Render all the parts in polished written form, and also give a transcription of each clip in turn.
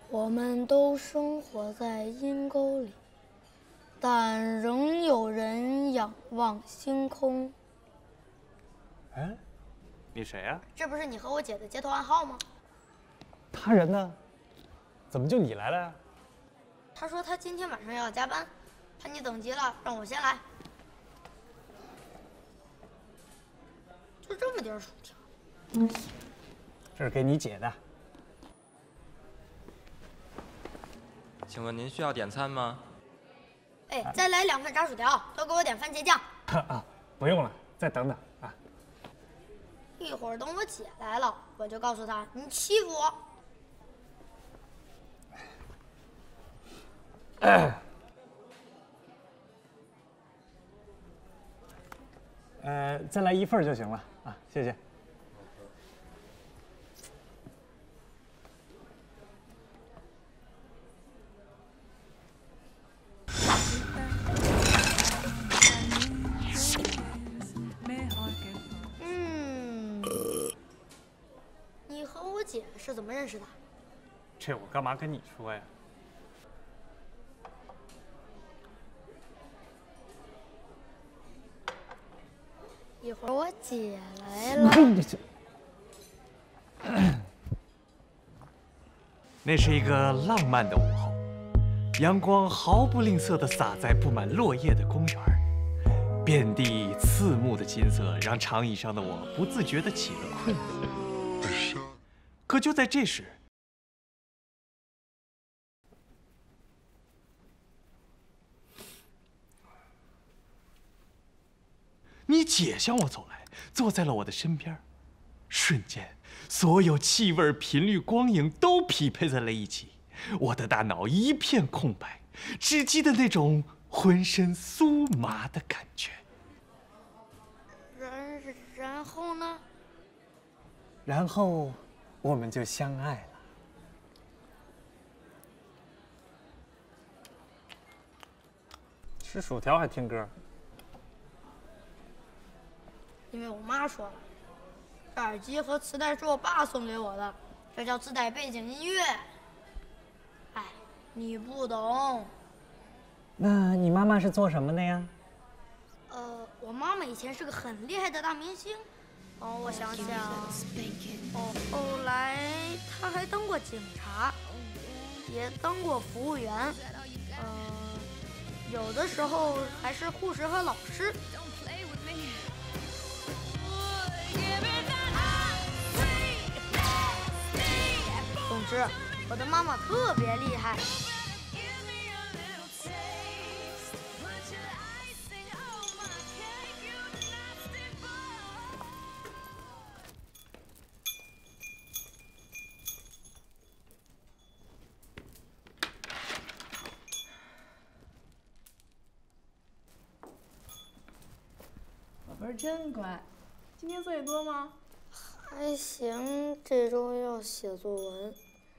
我们都生活在阴沟里，但仍有人仰望星空。 哎，你谁呀？ 这不是你和我姐的接头暗号吗？ 他人呢？怎么就你来了呀？ 他说他今天晚上要加班，怕你等急了，让我先来。就这么点薯条。 这是给你姐的。 请问您需要点餐吗？ 哎，再来2份炸薯条，都给我点番茄酱。 啊，不用了，再等等啊。 一会儿等我姐来了，我就告诉她你欺负我。 再来1份就行了啊，谢谢。 你和我姐是怎么认识的？ 这我干嘛跟你说呀？ 一会儿我姐来了。 那是一个浪漫的午后，阳光毫不吝啬地洒在布满落叶的公园，遍地刺目的金色让长椅上的我不自觉地起了困意。可就在这时，你姐向我走来，坐在了我的身边。瞬间，所有气味、频率、光影都匹配在了一起，我的大脑一片空白，只记得那种浑身酥麻的感觉。 然后呢？ 然后我们就相爱了。吃薯条还听歌？ 因为我妈说了，这耳机和磁带是我爸送给我的，这叫自带背景音乐。哎，你不懂。 那你妈妈是做什么的呀？ 我妈妈以前是个很厉害的大明星。我想想，后来她还当过警察，也当过服务员，有的时候还是护士和老师。总之，我的妈妈特别厉害。 宝贝儿真乖，今天作业多吗？ 还行，这周要写作文。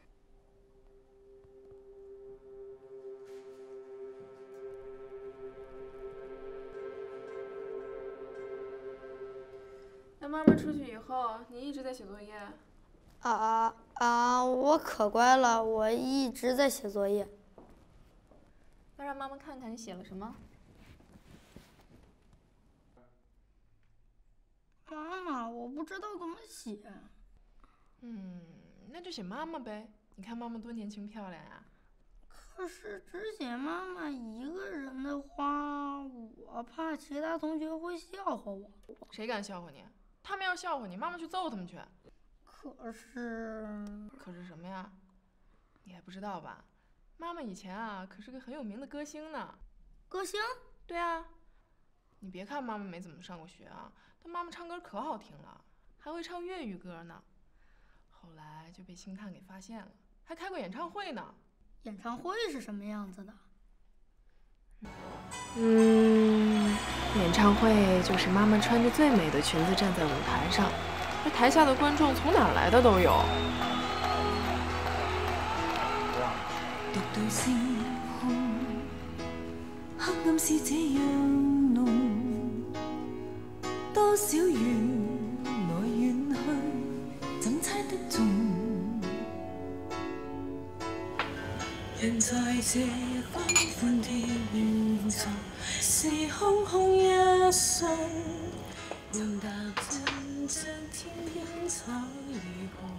那妈妈出去以后，你一直在写作业？ 我可乖了，我一直在写作业。 那让妈妈看看你写了什么。 妈妈，我不知道怎么写。 那就写妈妈呗。你看妈妈多年轻漂亮呀。 可是只写妈妈一个人的话，我怕其他同学会笑话我。 谁敢笑话你？他们要笑话你，妈妈去揍他们去。 可是什么呀？你还不知道吧？妈妈以前啊可是个很有名的歌星呢。 歌星？ 对啊。你别看妈妈没怎么上过学啊，但妈妈唱歌可好听了，还会唱粤语歌呢。后来就被星探给发现了，还开过演唱会呢。 演唱会是什么样子的？ 演唱会就是妈妈穿着最美的裙子站在舞台上，那台下的观众从哪儿来的都有。 獨對星空，黑暗是這樣濃，多少緣來緣去，怎猜得中？ 人在這繽紛的宇宙，是空空一瞬，讓踏進這天邊草與紅。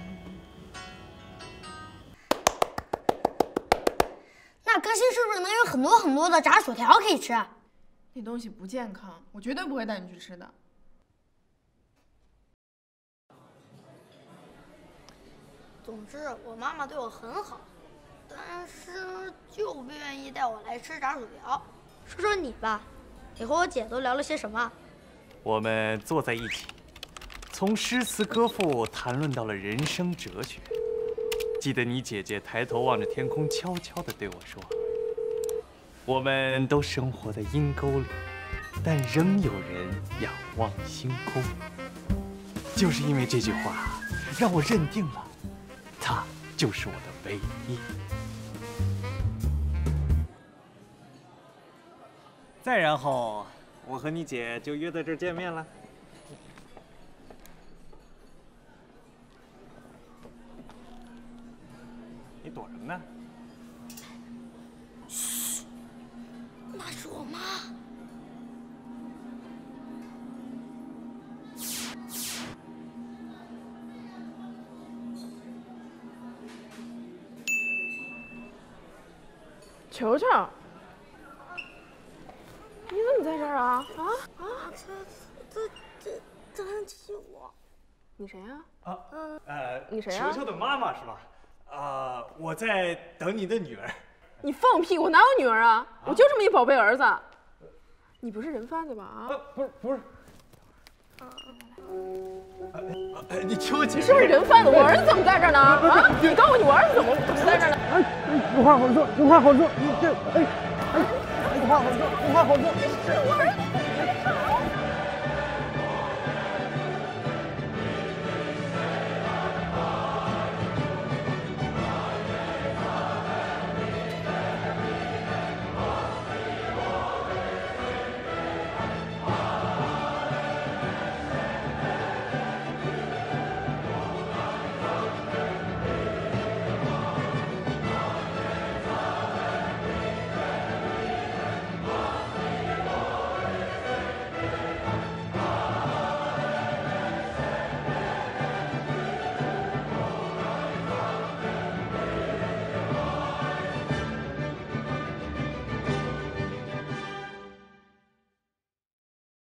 那更新是不是能有很多很多的炸薯条可以吃？ 那东西不健康，我绝对不会带你去吃的。 总之，我妈妈对我很好，但是就不愿意带我来吃炸薯条。说说你吧，你和我姐都聊了些什么？ 我们坐在一起，从诗词歌赋谈论到了人生哲学。记得你姐姐抬头望着天空，悄悄地对我说：“我们都生活在阴沟里，但仍有人仰望星空。”就是因为这句话，让我认定了，她就是我的唯一。 再然后，我和你姐就约在这儿见面了。你躲什么呢？ 嘘，那是我妈。 球球，你怎么在这儿啊？ 这很气我。 你谁呀？ 你谁啊？ 球球的妈妈是吧？我在等你的女儿。 你放屁！我哪有女儿啊？我就这么一宝贝儿子。你不是人贩子吧？啊？ 不是。你听我解释。 你是不是人贩子？我儿子怎么在这儿呢？啊！你告诉我，你我儿子怎么在这儿呢？ 有话好说，有话好说。你这，有话好说，有话好说。 是我儿子。